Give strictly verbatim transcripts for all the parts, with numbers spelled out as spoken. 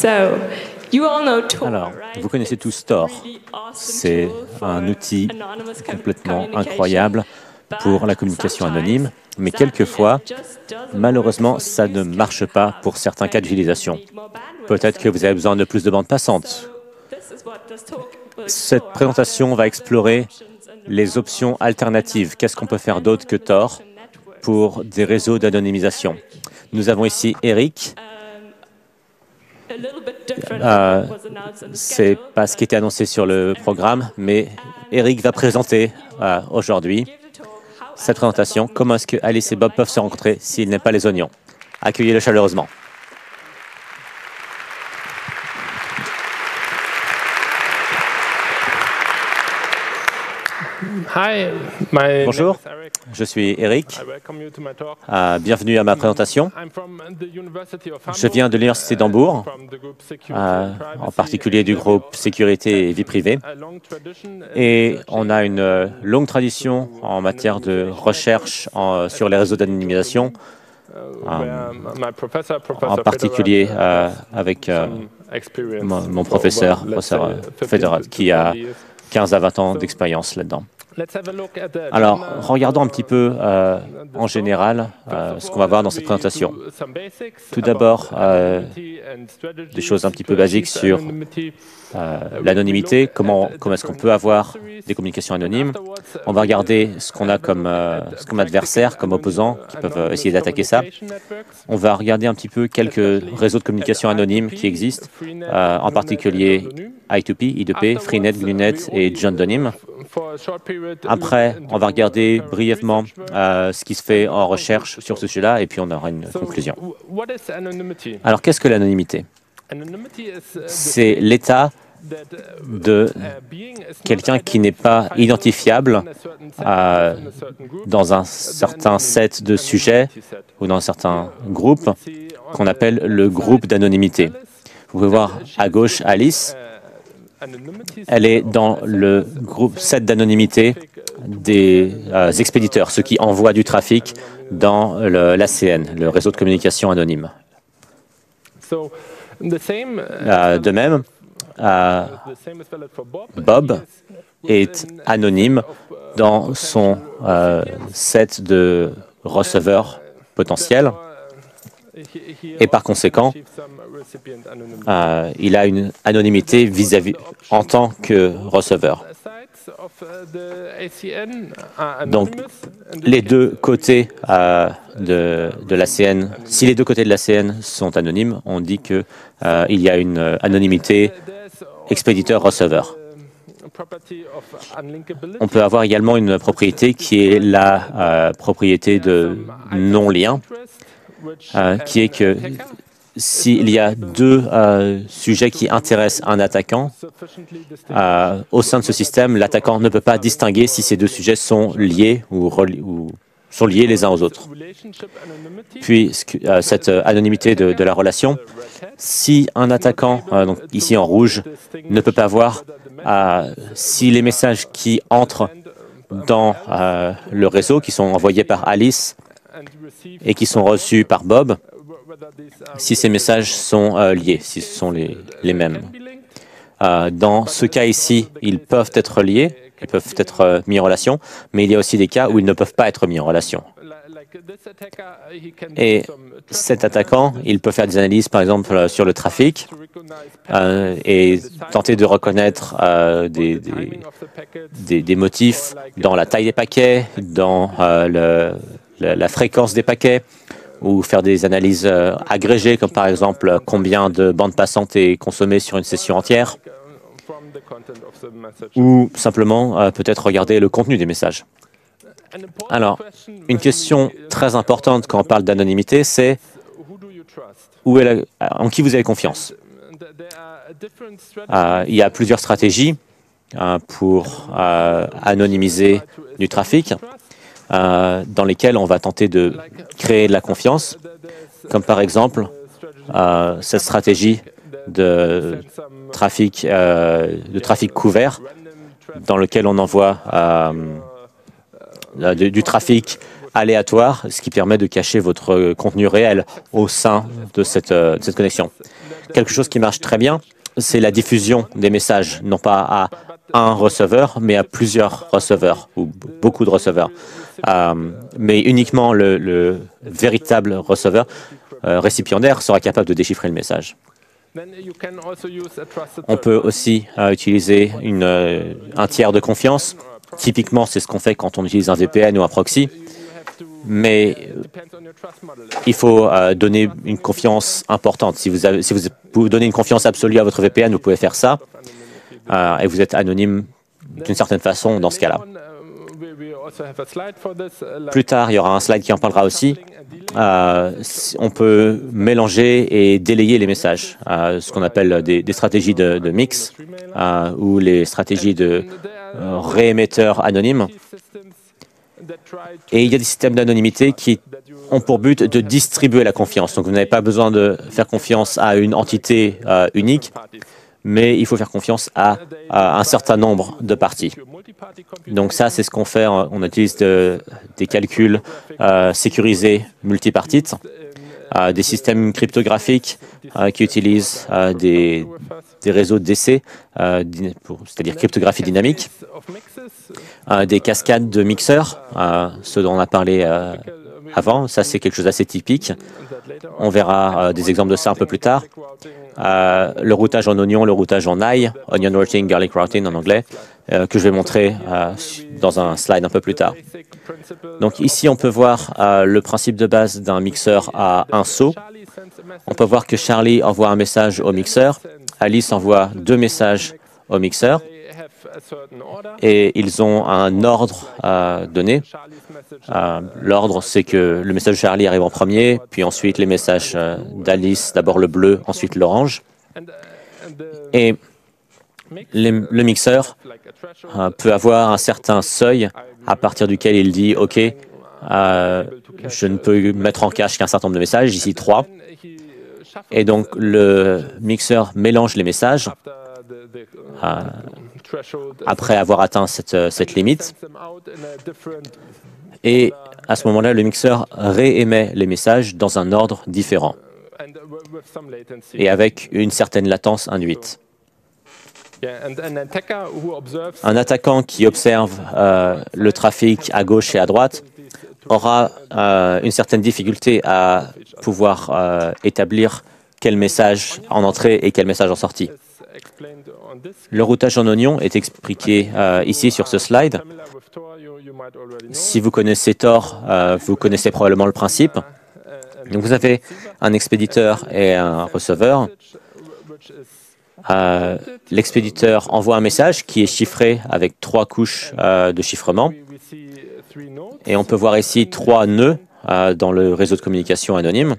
Alors, vous connaissez tous Tor. C'est un outil complètement incroyable pour la communication anonyme, mais quelquefois, malheureusement, ça ne marche pas pour certains cas d'utilisation. Peut-être que vous avez besoin de plus de bandes passantes. Cette présentation va explorer les options alternatives. Qu'est-ce qu'on peut faire d'autre que Tor pour des réseaux d'anonymisation? Nous avons ici Eric. Euh, c'est pas ce qui était annoncé sur le programme, mais Eric va présenter euh, aujourd'hui cette présentation. Comment est-ce que Alice et Bob peuvent se rencontrer s'ils n'aiment pas les oignons? Accueillez-le chaleureusement. Hi, my Bonjour, je suis Eric. Euh, bienvenue à ma présentation. Je viens de l'Université d'Hambourg, euh, en particulier du groupe Sécurité et Vie privée. Et on a une longue tradition en matière de recherche en, sur les réseaux d'anonymisation, euh, en particulier euh, avec euh, mon, mon professeur, professeur Federer, qui a quinze à vingt ans d'expérience là-dedans. Alors, regardons un petit peu euh, en général euh, ce qu'on va voir dans cette présentation. Tout d'abord, euh, des choses un petit peu basiques sur euh, l'anonymité, comment, comment est-ce qu'on peut avoir des communications anonymes. On va regarder ce qu'on a comme, euh, ce comme adversaire, comme opposants qui peuvent essayer d'attaquer ça. On va regarder un petit peu quelques réseaux de communication anonymes qui existent, euh, en particulier I deux P, I deux P, Freenet, Gluenet et John Donim. Après, on va regarder brièvement euh, ce qui se fait en recherche sur ce sujet-là et puis on aura une conclusion. Alors, qu'est-ce que l'anonymité? C'est l'état de quelqu'un qui n'est pas identifiable euh, dans un certain set de sujets ou dans un certain groupe qu'on appelle le groupe d'anonymité. Vous pouvez voir à gauche Alice. Elle est dans le groupe set d'anonymité des euh, expéditeurs, ceux qui envoient du trafic dans l'A C N, le réseau de communication anonyme. Euh, de même, euh, Bob est anonyme dans son euh, set de receveurs potentiels. Et par conséquent, euh, il a une anonymité vis-à-vis en tant que receveur. Donc, les deux côtés euh, de, de l'A C N, si les deux côtés de l'A C N sont anonymes, on dit qu'il euh, y a une anonymité expéditeur-receveur. On peut avoir également une propriété qui est la euh, propriété de non-lien, Euh, qui est que s'il y a deux euh, sujets qui intéressent un attaquant, euh, au sein de ce système, l'attaquant ne peut pas distinguer si ces deux sujets sont liés ou, ou sont liés les uns aux autres. Puis, euh, cette anonymité de, de la relation, si un attaquant, euh, donc ici en rouge, ne peut pas voir euh, si les messages qui entrent dans euh, le réseau, qui sont envoyés par Alice, et qui sont reçus par Bob, si ces messages sont euh, liés, si ce sont les, les mêmes. Euh, dans ce cas ici, ils peuvent être liés, ils peuvent être euh, mis en relation, mais il y a aussi des cas où ils ne peuvent pas être mis en relation. Et cet attaquant, il peut faire des analyses, par exemple, sur le trafic euh, et tenter de reconnaître euh, des, des, des, des motifs dans la taille des paquets, dans euh, le la fréquence des paquets, ou faire des analyses euh, agrégées, comme par exemple combien de bandes passantes est consommée sur une session entière, ou simplement euh, peut-être regarder le contenu des messages. Alors, une question très importante quand on parle d'anonymité, c'est où est la, en qui vous avez confiance. Euh, il y a plusieurs stratégies euh, pour euh, anonymiser du trafic. Euh, dans lesquels on va tenter de créer de la confiance, comme par exemple euh, cette stratégie de trafic, euh, de trafic couvert, dans lequel on envoie euh, du, du trafic aléatoire, ce qui permet de cacher votre contenu réel au sein de cette, euh, de cette connexion. Quelque chose qui marche très bien, c'est la diffusion des messages, non pas à un receveur, mais à plusieurs receveurs, ou beaucoup de receveurs. Euh, mais uniquement le, le véritable receveur euh, récipiendaire sera capable de déchiffrer le message. On peut aussi euh, utiliser une, euh, un tiers de confiance. Typiquement, c'est ce qu'on fait quand on utilise un V P N ou un proxy. Mais il faut euh, donner une confiance importante. Si vous, avez, si vous, vous donnez une confiance absolue à votre V P N, vous pouvez faire ça. Euh, et vous êtes anonyme d'une certaine façon dans ce cas-là. Plus tard, il y aura un slide qui en parlera aussi. Euh, on peut mélanger et délayer les messages, euh, ce qu'on appelle des, des stratégies de, de mix euh, ou les stratégies de euh, réémetteurs anonymes. Et il y a des systèmes d'anonymité qui ont pour but de distribuer la confiance. Donc, vous n'avez pas besoin de faire confiance à une entité euh, unique, mais il faut faire confiance à, à un certain nombre de parties. Donc ça, c'est ce qu'on fait. On utilise de, des calculs euh, sécurisés multipartites, euh, des systèmes cryptographiques euh, qui utilisent euh, des, des réseaux d'essais, euh, c'est-à-dire cryptographie dynamique, euh, des cascades de mixeurs, euh, ce dont on a parlé euh, avant. Ça, c'est quelque chose d'assez typique. On verra euh, des exemples de ça un peu plus tard. Euh, le routage en oignon, le routage en ail, onion routing, garlic routing en anglais, euh, que je vais montrer euh, dans un slide un peu plus tard. Donc ici, on peut voir euh, le principe de base d'un mixeur à un saut. On peut voir que Charlie envoie un message au mixeur, Alice envoie deux messages au mixeur, et ils ont un ordre euh, donné. Euh, L'ordre, c'est que le message de Charlie arrive en premier, puis ensuite les messages euh, d'Alice, d'abord le bleu, ensuite l'orange. Et les, le mixeur euh, peut avoir un certain seuil à partir duquel il dit « OK, euh, je ne peux mettre en cache qu'un certain nombre de messages, ici trois ». Et donc, le mixeur mélange les messages euh, après avoir atteint cette, cette limite. Et à ce moment-là, le mixeur réémet les messages dans un ordre différent et avec une certaine latence induite. Un attaquant qui observe euh, le trafic à gauche et à droite aura euh, une certaine difficulté à pouvoir euh, établir quel message en entrée et quel message en sortie. Le routage en oignon est expliqué euh, ici sur ce slide. Si vous connaissez Tor, euh, vous connaissez probablement le principe. Donc vous avez un expéditeur et un receveur. Euh, L'expéditeur envoie un message qui est chiffré avec trois couches euh, de chiffrement. Et on peut voir ici trois nœuds euh, dans le réseau de communication anonyme.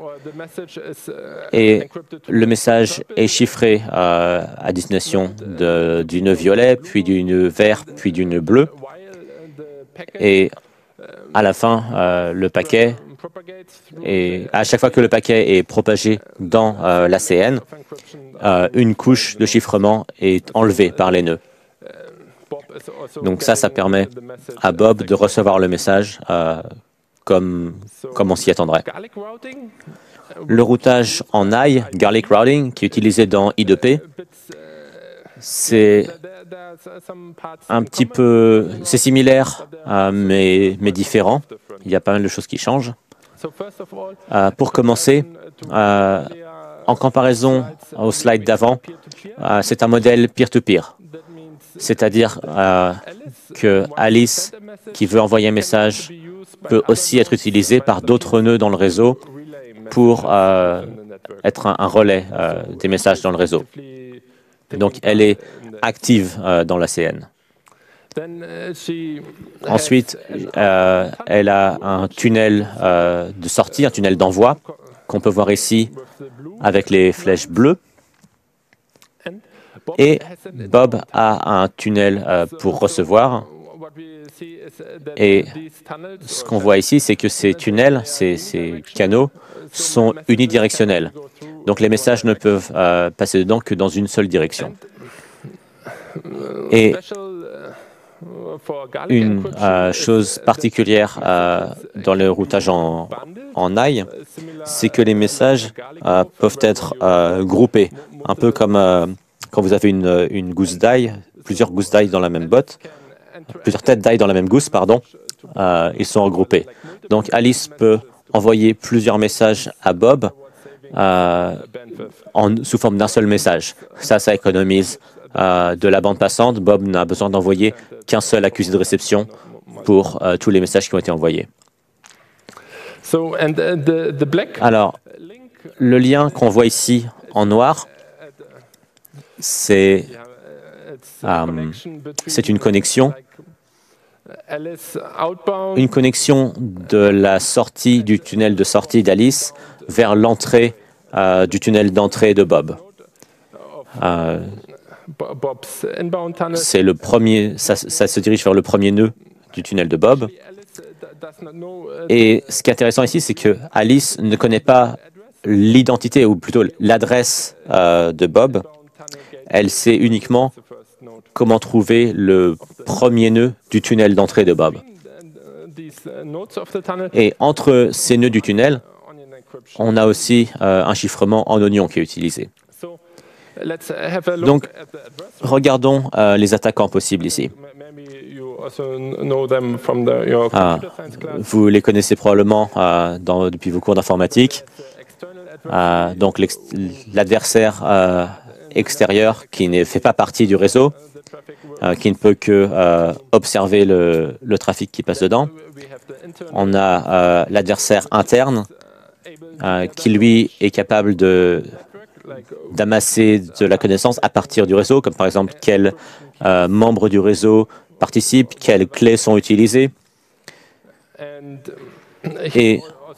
Et le message est chiffré euh, à destination de, du nœud violet, puis du nœud vert, puis du nœud bleu. Et à la fin, euh, le paquet, et à chaque fois que le paquet est propagé dans euh, l'A C N, euh, une couche de chiffrement est enlevée par les nœuds. Donc ça, ça permet à Bob de recevoir le message euh, comme, comme on s'y attendrait. Le routage en ail, garlic routing, qui est utilisé dans I deux P, c'est un petit peu, c'est similaire, euh, mais, mais différent. Il y a pas mal de choses qui changent. Euh, pour commencer, euh, en comparaison au slide d'avant, euh, c'est un modèle peer-to-peer. C'est-à-dire euh, que Alice, qui veut envoyer un message, peut aussi être utilisée par d'autres nœuds dans le réseau pour euh, être un, un relais euh, des messages dans le réseau. Donc, elle est active euh, dans l'A C N. Ensuite, euh, elle a un tunnel euh, de sortie, un tunnel d'envoi, qu'on peut voir ici avec les flèches bleues. Et Bob a un tunnel euh, pour recevoir. Et ce qu'on voit ici, c'est que ces tunnels, ces, ces canaux, sont unidirectionnels. Donc les messages ne peuvent euh, passer dedans que dans une seule direction. Et Une euh, chose particulière euh, dans le routage en, en I, c'est que les messages euh, peuvent être euh, groupés, un peu comme euh, quand vous avez une, une gousse d'ail, plusieurs gousses d'ail dans la même botte, plusieurs têtes d'ail dans la même gousse, pardon, euh, ils sont regroupés. Donc Alice peut envoyer plusieurs messages à Bob euh, en, sous forme d'un seul message. Ça, ça économise euh, de la bande passante. Bob n'a besoin d'envoyer qu'un seul accusé de réception pour euh, tous les messages qui ont été envoyés. Alors, le lien qu'on voit ici en noir, c'est euh, c'est une connexion, une connexion de la sortie du tunnel de sortie d'Alice vers l'entrée euh, du tunnel d'entrée de Bob. Euh, c'est le premier, ça, ça se dirige vers le premier nœud du tunnel de Bob. Et ce qui est intéressant ici, c'est que Alice ne connaît pas l'identité, ou plutôt l'adresse euh, de Bob. Elle sait uniquement comment trouver le premier nœud du tunnel d'entrée de Bob. Et entre ces nœuds du tunnel, on a aussi euh, un chiffrement en oignon qui est utilisé. Donc, regardons euh, les attaquants possibles ici. Ah, vous les connaissez probablement euh, dans, depuis vos cours d'informatique. Euh, donc, l'adversaire euh, extérieur qui ne fait pas partie du réseau, euh, qui ne peut que euh, observer le, le trafic qui passe dedans. On a euh, l'adversaire interne euh, qui, lui, est capable de d'amasser de la connaissance à partir du réseau, comme par exemple quels euh, membres du réseau participent, quelles clés sont utilisées. Et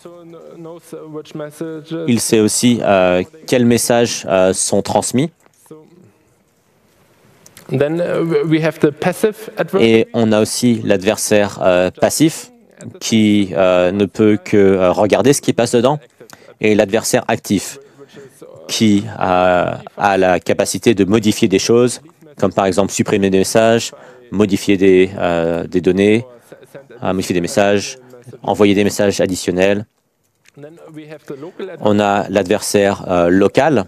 il sait aussi euh, quels messages euh, sont transmis. Et on a aussi l'adversaire euh, passif qui euh, ne peut que euh, regarder ce qui passe dedans, et l'adversaire actif qui a, a la capacité de modifier des choses, comme par exemple supprimer des messages, modifier des, euh, des données, euh, modifier des messages, envoyer des messages additionnels. On a l'adversaire euh, local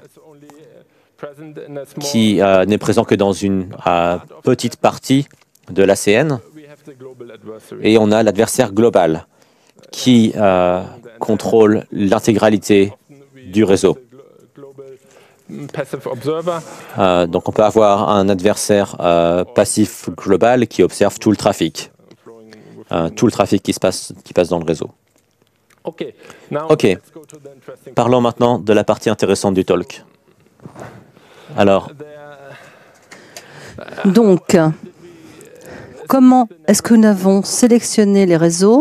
qui euh, n'est présent que dans une euh, petite partie de l'A C N. Et on a l'adversaire global qui euh, contrôle l'intégralité du réseau. Euh, donc on peut avoir un adversaire euh, passif global qui observe tout le trafic, euh, tout le trafic qui se passe, qui passe dans le réseau. OK. Parlons maintenant de la partie intéressante du talk. Alors. Donc, comment est-ce que nous avons sélectionné les réseaux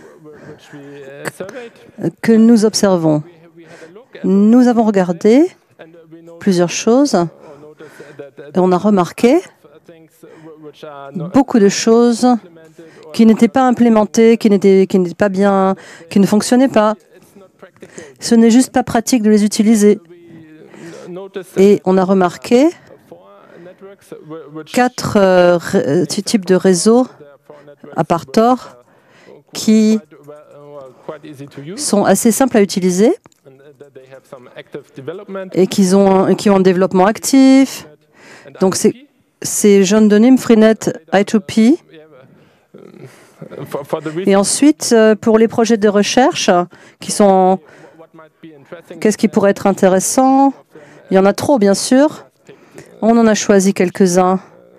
que nous observons? Nous avons regardé plusieurs choses et on a remarqué beaucoup de choses qui n'étaient pas implémentées, qui n'étaient, qui n'étaient pas bien, qui ne fonctionnaient pas. Ce n'est juste pas pratique de les utiliser. Et on a remarqué quatre euh, types de réseaux à part Tor qui sont assez simples à utiliser et qui ont, qui ont un développement actif. Donc, c'est John Denim, Freenet, I deux P. Et ensuite, pour les projets de recherche, qui sont... Qu'est-ce qui pourrait être intéressant? Il y en a trop, bien sûr. On en a choisi quelques-uns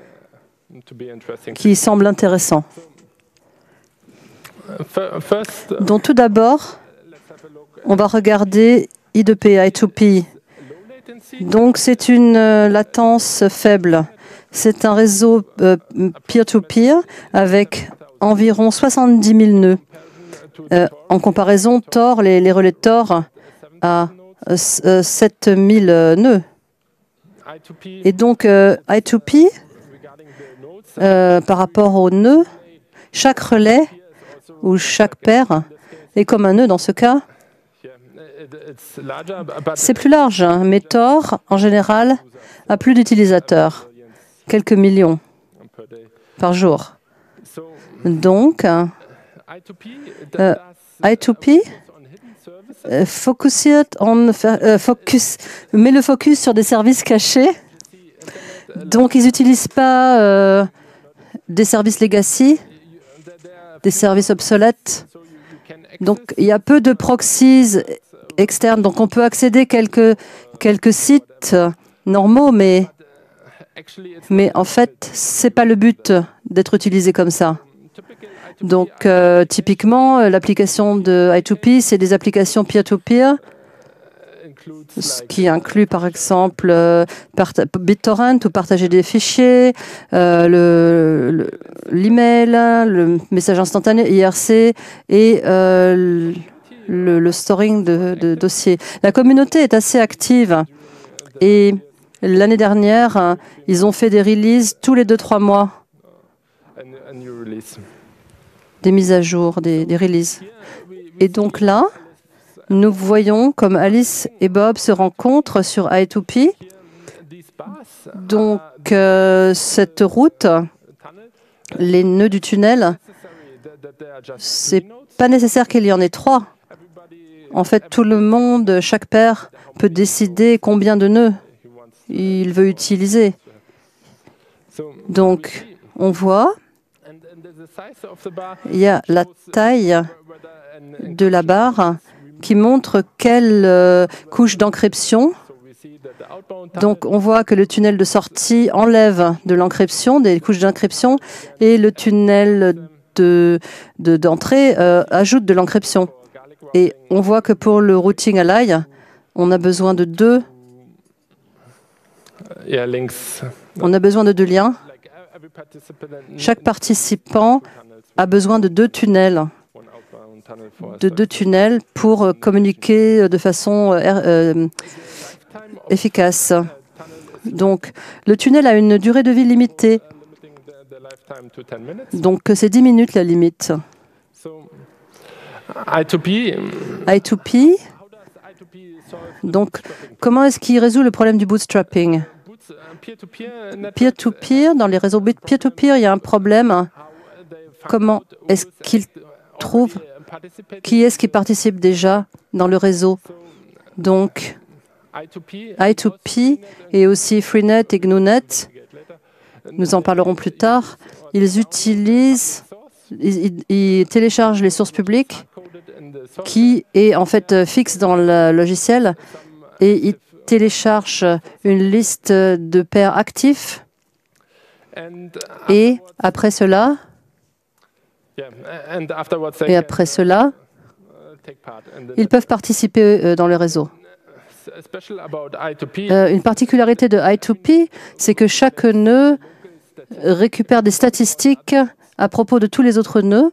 qui semblent intéressants. Donc, tout d'abord, on va regarder I deux P, I deux P. Donc, c'est une euh, latence faible. C'est un réseau euh, peer-to-peer avec environ soixante-dix mille nœuds. Euh, en comparaison, Tor, les, les relais Tor, à euh, sept mille nœuds. Et donc, euh, I deux P, euh, par rapport aux nœuds, chaque relais ou chaque paire est comme un nœud dans ce cas. C'est plus large, hein, mais Tor, en général, a plus d'utilisateurs, quelques millions par jour. Donc, euh, I deux P euh, focus, on, euh, focus, met le focus sur des services cachés. Donc, ils n'utilisent pas euh, des services legacy, des services obsolètes. Donc, il y a peu de proxies externes. Donc, on peut accéder quelques quelques sites normaux, mais mais en fait, c'est pas le but d'être utilisé comme ça. Donc, euh, typiquement, l'application de I deux P, c'est des applications peer-to-peer, ce qui inclut, par exemple, euh, BitTorrent ou partager des fichiers, euh, l'email, le, le message instantané, I R C et euh, le, le storing de, de dossiers. La communauté est assez active et l'année dernière, ils ont fait des releases tous les deux trois mois. Des mises à jour, des, des releases. Et donc là, nous voyons comme Alice et Bob se rencontrent sur I deux P. Donc, euh, cette route, les nœuds du tunnel, c'est pas nécessaire qu'il y en ait trois. En fait, tout le monde, chaque paire, peut décider combien de nœuds il veut utiliser. Donc, on voit, il y a la taille de la barre qui montre quelle euh, couche d'encryption. Donc, on voit que le tunnel de sortie enlève de l'encryption, des couches d'encryption, et le tunnel de, de, d'entrée euh, ajoute de l'encryption. Et on voit que pour le routing à l'ail, on a besoin de deux. On a besoin de deux liens. Chaque participant a besoin de deux tunnels, de deux tunnels pour communiquer de façon euh, efficace. Donc, le tunnel a une durée de vie limitée. Donc, c'est dix minutes la limite. I deux P. I deux P. Donc, comment est-ce qu'il résout le problème du bootstrapping? Peer-to-peer, dans les réseaux peer-to-peer, il y a un problème. Comment est-ce qu'il trouve qui est-ce qui participe déjà dans le réseau? Donc, I deux P et aussi Freenet et GNUnet, nous en parlerons plus tard, ils utilisent, ils, ils téléchargent les sources publiques qui est en fait fixe dans le logiciel et ils téléchargent une liste de paires actifs et après cela, et après cela, ils peuvent participer dans le réseau. Euh, une particularité de I deux P, c'est que chaque nœud récupère des statistiques à propos de tous les autres nœuds,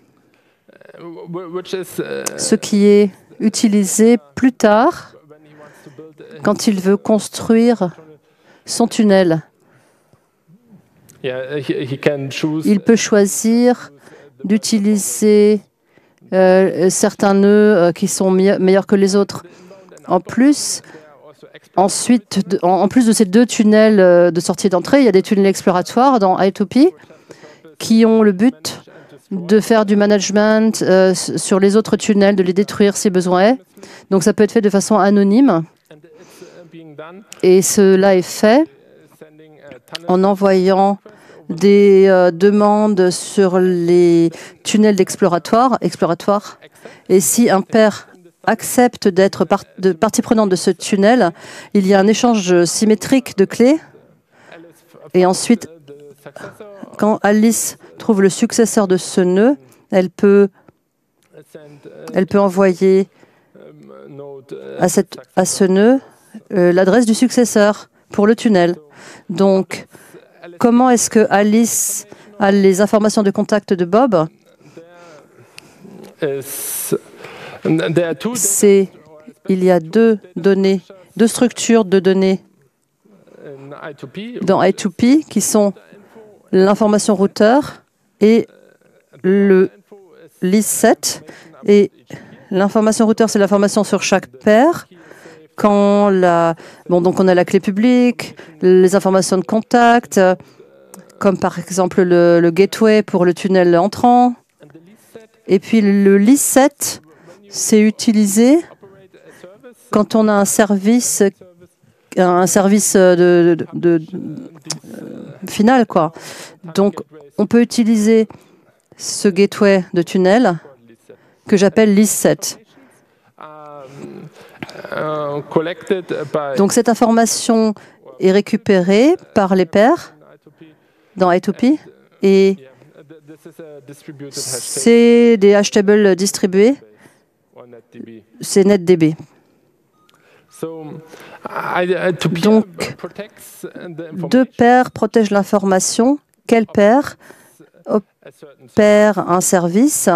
ce qui est utilisé plus tard quand il veut construire son tunnel. Il peut choisir d'utiliser euh, certains nœuds euh, qui sont me meilleurs que les autres. En plus, ensuite, de, en, en plus de ces deux tunnels euh, de sortie et d'entrée, il y a des tunnels exploratoires dans I deux P qui ont le but de faire du management euh, sur les autres tunnels, de les détruire si besoin est. Donc ça peut être fait de façon anonyme. Et cela est fait en envoyant des euh, demandes sur les tunnels d'exploratoire, exploratoire. Et si un pair accepte d'être par de partie prenante de ce tunnel, il y a un échange symétrique de clés. Et ensuite, quand Alice trouve le successeur de ce nœud, elle peut, elle peut envoyer à, cette, à ce nœud euh, l'adresse du successeur pour le tunnel. Donc, comment est-ce que Alice a les informations de contact de Bob? C'est, il y a deux données, deux structures de données dans I deux P qui sont l'information routeur et le list-set. Et l'information routeur, c'est l'information sur chaque paire. Quand la, bon, donc on a la clé publique, les informations de contact comme par exemple le, le gateway pour le tunnel entrant. Et puis le LIS-sept, c'est utilisé quand on a un service, un service de, de, de, de final, quoi. Donc, on peut utiliser ce gateway de tunnel que j'appelle LIS-sept. Donc, cette information est récupérée par les pairs dans I deux P et c'est des hashtables distribués. C'est NetDB. Donc, deux paires protègent l'information. Quelle paire opère un service?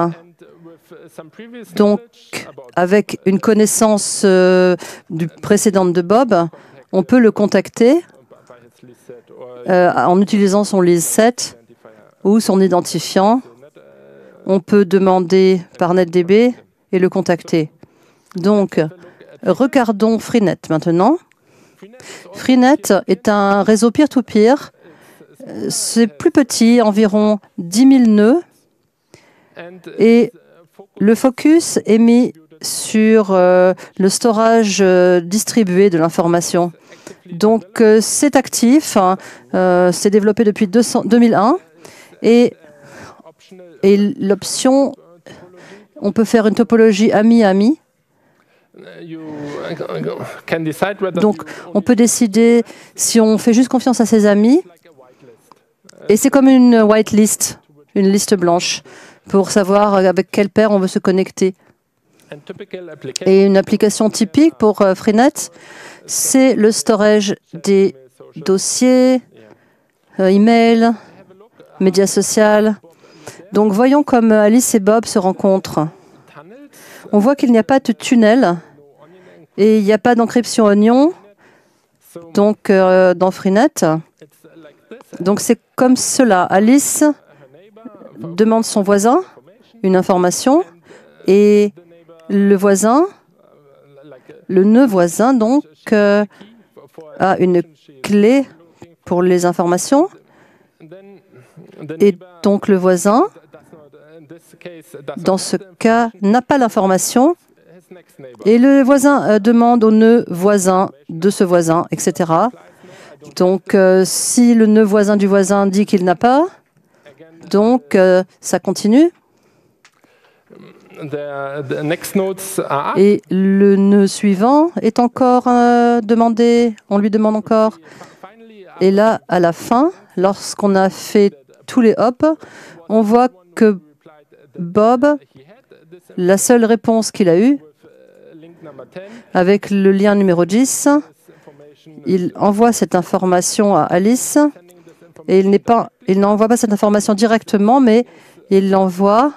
Donc, avec une connaissance euh, du précédent de Bob, on peut le contacter euh, en utilisant son LIS-sept ou son identifiant. On peut demander par NetDB et le contacter. Donc, regardons Freenet maintenant. Freenet est un réseau peer-to-peer. C'est plus petit, environ dix mille nœuds. Et le focus est mis sur euh, le storage euh, distribué de l'information. Donc, euh, c'est actif. Hein, euh, c'est développé depuis deux mille un. Et, et l'option, on peut faire une topologie ami-ami. Donc, on peut décider si on fait juste confiance à ses amis. Et c'est comme une whitelist, une liste blanche, pour savoir avec quelle paire on veut se connecter. Et une application typique pour euh, Freenet, c'est le storage des dossiers, euh, email, médias sociaux. Donc, voyons comme Alice et Bob se rencontrent. On voit qu'il n'y a pas de tunnel et il n'y a pas d'encryption Onion donc, euh, dans Freenet. Donc, c'est comme cela. Alice demande son voisin une information et le voisin, le nœud voisin, donc, euh, a une clé pour les informations. Et donc, le voisin, dans ce cas, n'a pas l'information. Et le voisin euh, demande au nœud voisin de ce voisin, et cetera. Donc, euh, si le nœud voisin du voisin dit qu'il n'a pas, donc euh, ça continue. Et le nœud suivant est encore euh, demandé, on lui demande encore. Et là, à la fin, lorsqu'on a fait tous les hops, on voit que Bob, la seule réponse qu'il a eue, avec le lien numéro dix, il envoie cette information à Alice et il n'est pas, il n'envoie pas cette information directement, mais il l'envoie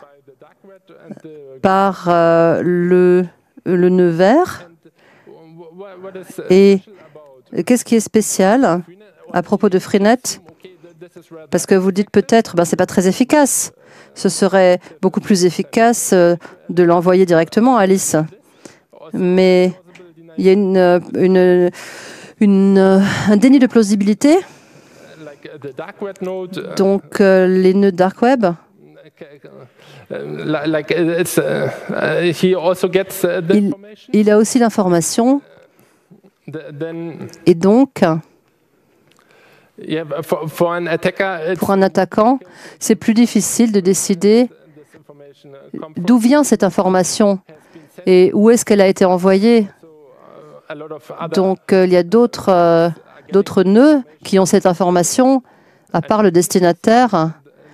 par euh, le, le nœud vert. Et qu'est-ce qui est spécial à propos de Freenet? Parce que vous dites peut-être, ben, c'est pas très efficace. Ce serait beaucoup plus efficace euh, de l'envoyer directement à Alice. Mais il y a une, une, une, un déni de plausibilité. Donc, euh, les nœuds dark web. Il, il a aussi l'information. Et donc, pour un attaquant, c'est plus difficile de décider d'où vient cette information et où est-ce qu'elle a été envoyée. Donc, euh, il y a d'autres euh, d'autres nœuds qui ont cette information, à part le destinataire.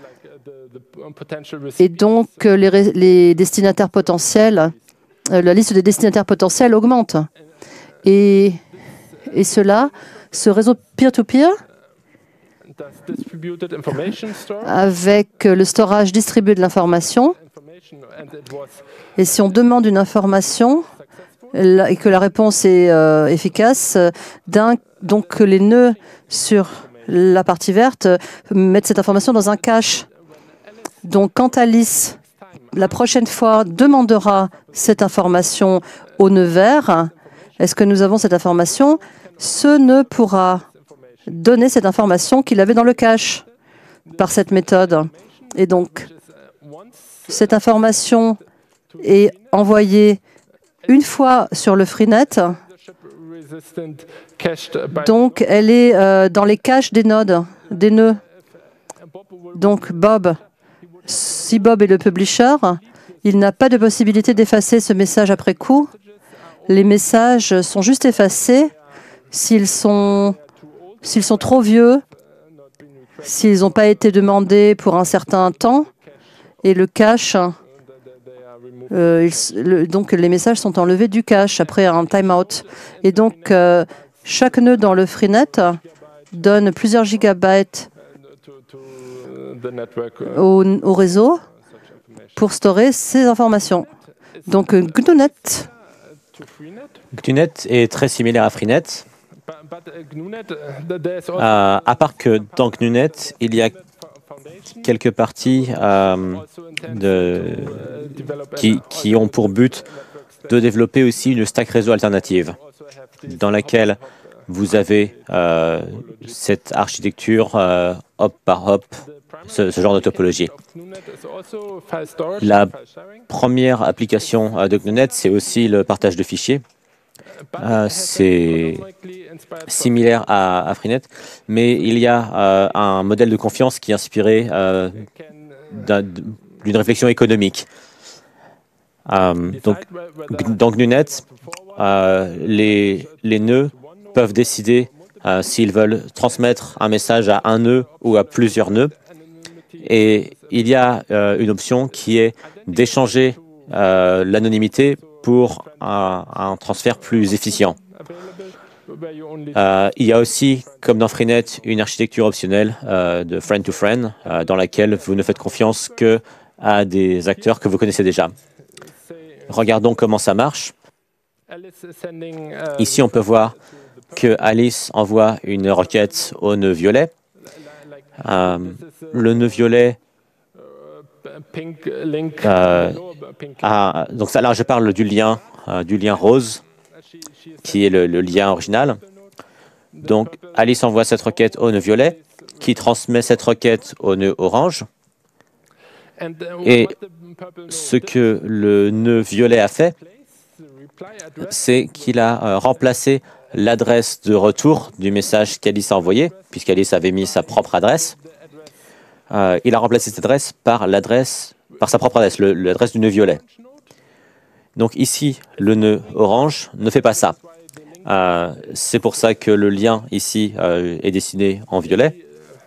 Et donc, euh, les, les destinataires potentiels, euh, la liste des destinataires potentiels augmente. Et, et cela, ce réseau peer-to-peer, avec le storage distribué de l'information. Et si on demande une information et que la réponse est euh, efficace, donc les nœuds sur la partie verte mettent cette information dans un cache. Donc quand Alice, la prochaine fois, demandera cette information au nœud vert, est-ce que nous avons cette information? Ce nœud pourra donner cette information qu'il avait dans le cache. par cette méthode. Et donc, cette information est envoyée une fois sur le Freenet. Donc, elle est euh, dans les caches des nodes, des nœuds. Donc, Bob, si Bob est le publisher, il n'a pas de possibilité d'effacer ce message après coup. Les messages sont juste effacés s'ils sont, s'ils sont trop vieux, s'ils n'ont pas été demandés pour un certain temps, et le cache, euh, ils, le, donc les messages sont enlevés du cache après un timeout. Et donc, euh, chaque nœud dans le Freenet donne plusieurs gigabytes au, au réseau pour stocker ces informations. Donc, GNUnet. GNUnet est très similaire à Freenet. Euh, à part que dans GNUnet, il y a quelques parties euh, de, qui, qui ont pour but de développer aussi une stack réseau alternative, dans laquelle vous avez euh, cette architecture euh, hop par hop, ce, ce genre de topologie. La première application euh, de GNUnet, c'est aussi le partage de fichiers. Euh, c'est similaire à, à Freenet, mais il y a euh, un modèle de confiance qui est inspiré euh, d'une réflexion économique. Euh, donc, dans GNUnet, euh, les, les nœuds peuvent décider euh, s'ils veulent transmettre un message à un nœud ou à plusieurs nœuds. Et il y a euh, une option qui est d'échanger euh, l'anonymité pour un, un transfert plus efficient. Euh, il y a aussi, comme dans Freenet, une architecture optionnelle euh, de friend-to-friend euh, dans laquelle vous ne faites confiance qu'à des acteurs que vous connaissez déjà. Regardons comment ça marche. Ici, on peut voir que Alice envoie une requête au nœud violet. Euh, le nœud violet Euh, ah, donc ça, là, je parle du lien, euh, du lien rose, qui est le, le lien original. Donc, Alice envoie cette requête au nœud violet, qui transmet cette requête au nœud orange. Et ce que le nœud violet a fait, c'est qu'il a euh, remplacé l'adresse de retour du message qu'Alice a envoyé, puisqu'Alice avait mis sa propre adresse. Euh, il a remplacé cette adresse par l'adresse, par sa propre adresse, l'adresse du nœud violet. Donc ici, le nœud orange ne fait pas ça. Euh, c'est pour ça que le lien ici euh, est dessiné en violet.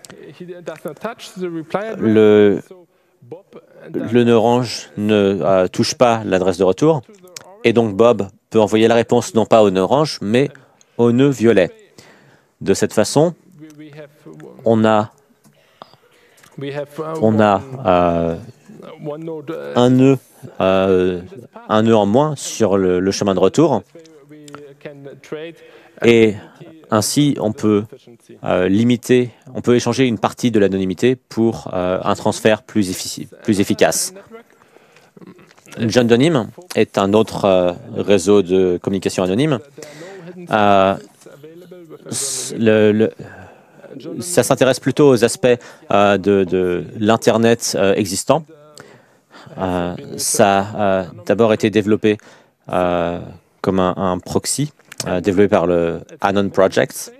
Le, le nœud orange ne euh, touche pas l'adresse de retour, et donc Bob peut envoyer la réponse non pas au nœud orange, mais au nœud violet. De cette façon, on a On a euh, un nœud, euh, un nœud en moins sur le, le chemin de retour, et ainsi on peut euh, limiter, on peut échanger une partie de l'anonymité pour euh, un transfert plus, effic plus efficace. John Donim est un autre euh, réseau de communication anonyme. Euh, le, le, Ça s'intéresse plutôt aux aspects euh, de, de l'Internet euh, existant. Euh, ça a d'abord été développé euh, comme un, un proxy, euh, développé par le Anon Project.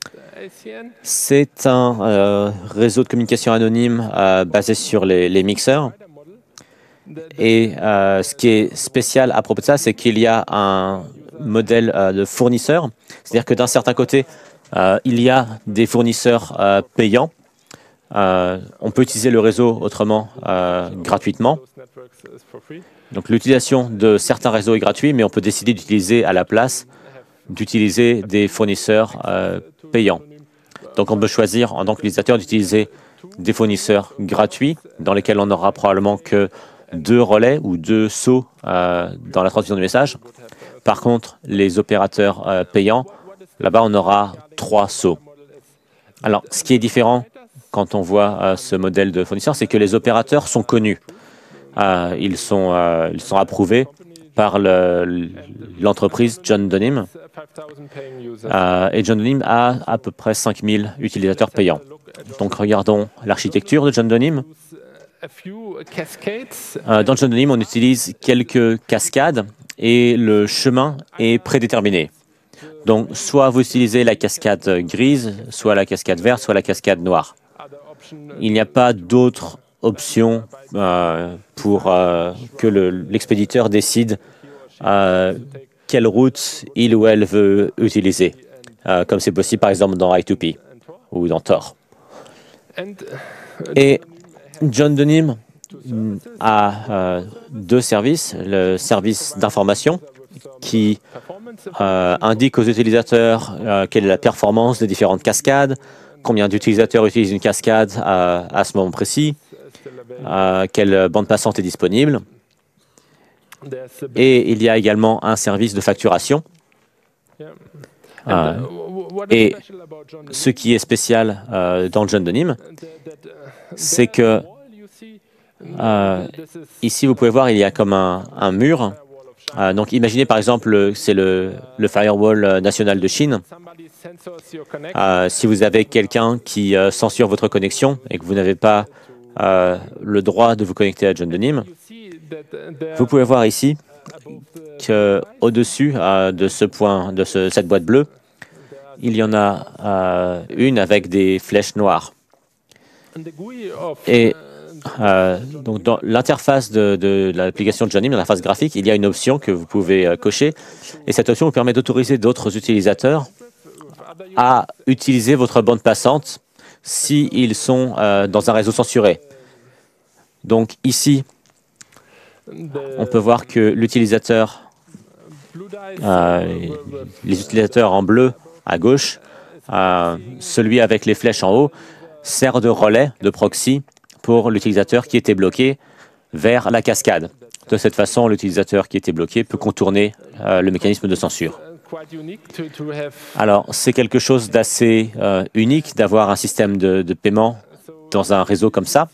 C'est un euh, réseau de communication anonyme euh, basé sur les, les mixeurs. Et euh, ce qui est spécial à propos de ça, c'est qu'il y a un modèle euh, de fournisseur. C'est-à-dire que d'un certain côté, Euh, il y a des fournisseurs euh, payants. Euh, on peut utiliser le réseau autrement euh, gratuitement. Donc l'utilisation de certains réseaux est gratuite, mais on peut décider d'utiliser à la place d'utiliser des fournisseurs euh, payants. Donc on peut choisir en tant qu'utilisateur d'utiliser des fournisseurs gratuits dans lesquels on n'aura probablement que deux relais ou deux sauts euh, dans la transmission du message. Par contre, les opérateurs euh, payants, là-bas, on aura trois sauts. Alors, ce qui est différent quand on voit euh, ce modèle de fournisseur, c'est que les opérateurs sont connus. Euh, ils, sont, euh, ils sont approuvés par l'entreprise John Donim. Euh, et John Donim a à peu près cinq mille utilisateurs payants. Donc, regardons l'architecture de John Donim. Euh, dans John Donim, on utilise quelques cascades et le chemin est prédéterminé. Donc, soit vous utilisez la cascade grise, soit la cascade verte, soit la cascade noire. Il n'y a pas d'autre option euh, pour euh, que l'expéditeur décide euh, quelle route il ou elle veut utiliser, euh, comme c'est possible par exemple dans I deux P ou dans Tor. Et John Donim a euh, deux services, le service d'information qui euh, indique aux utilisateurs euh, quelle est la performance des différentes cascades, combien d'utilisateurs utilisent une cascade à, à ce moment précis, euh, quelle bande passante est disponible. Et il y a également un service de facturation. Euh, et ce qui est spécial euh, dans John Donim, c'est que euh, ici, vous pouvez voir, il y a comme un, un mur. Euh, donc, imaginez par exemple, c'est le, le firewall national de Chine. Euh, si vous avez quelqu'un qui euh, censure votre connexion et que vous n'avez pas euh, le droit de vous connecter à John Donim, vous pouvez voir ici qu'au-dessus euh, de ce point, de ce, cette boîte bleue, il y en a euh, une avec des flèches noires. Et euh, donc dans l'interface de, de l'application de John Donim, dans l'interface graphique, il y a une option que vous pouvez euh, cocher. Et cette option vous permet d'autoriser d'autres utilisateurs à utiliser votre bande passante s'ils sont euh, dans un réseau censuré. Donc ici, on peut voir que l'utilisateur, euh, les utilisateurs en bleu à gauche, euh, celui avec les flèches en haut, sert de relais, de proxy pour l'utilisateur qui était bloqué vers la cascade. De cette façon, l'utilisateur qui était bloqué peut contourner euh, le mécanisme de censure. Alors, c'est quelque chose d'assez euh, unique d'avoir un système de, de paiement dans un réseau comme ça.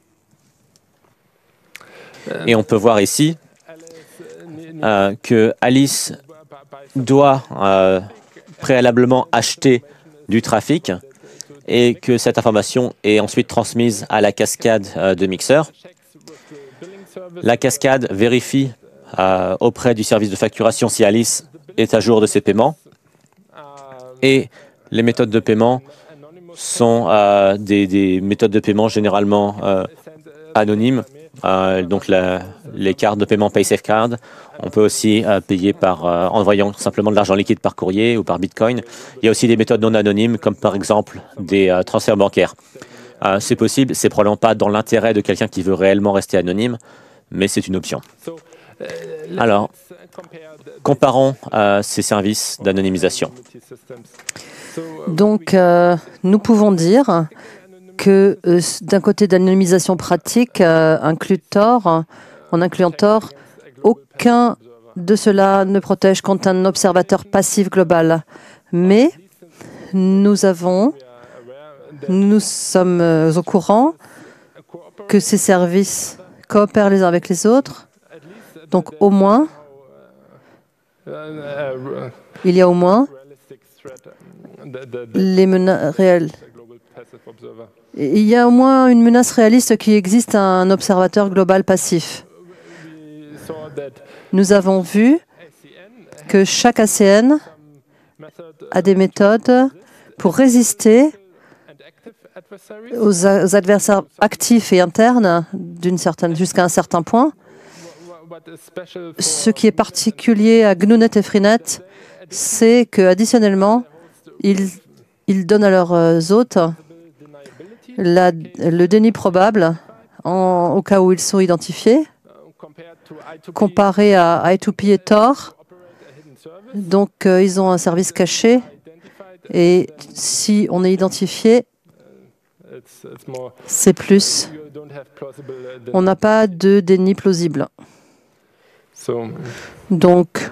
Et on peut voir ici euh, que Alice doit euh, préalablement acheter du trafic et que cette information est ensuite transmise à la cascade euh, de mixeur. La cascade vérifie euh, auprès du service de facturation si Alice est à jour de ses paiements. Et les méthodes de paiement sont euh, des, des méthodes de paiement généralement euh, anonymes. Euh, donc la, les cartes de paiement PaySafeCard, on peut aussi euh, payer par euh, envoyant simplement de l'argent liquide par courrier ou par Bitcoin. Il y a aussi des méthodes non anonymes comme par exemple des euh, transferts bancaires. Euh, c'est possible, c'est probablement pas dans l'intérêt de quelqu'un qui veut réellement rester anonyme, mais c'est une option. Alors, comparons euh, ces services d'anonymisation. Donc, euh, nous pouvons dire que euh, d'un côté d'anonymisation pratique, euh, inclut Tor, en incluant Tor, aucun de cela ne protège contre un observateur passif global. Mais nous avons, nous sommes euh, au courant que ces services coopèrent les uns avec les autres. Donc, au moins, il y a au moins les menaces réelles. Il y a au moins une menace réaliste qui existe à un observateur global passif. Nous avons vu que chaque A C N a des méthodes pour résister aux adversaires actifs et internes d'une certaine, jusqu'à un certain point. Ce qui est particulier à GNUnet et Freenet, c'est qu'additionnellement, ils, ils donnent à leurs hôtes la, le déni probable en, au cas où ils sont identifiés, comparé à I deux P et Tor. Donc, euh, ils ont un service caché et si on est identifié, c'est plus. On n'a pas de déni plausible. Donc,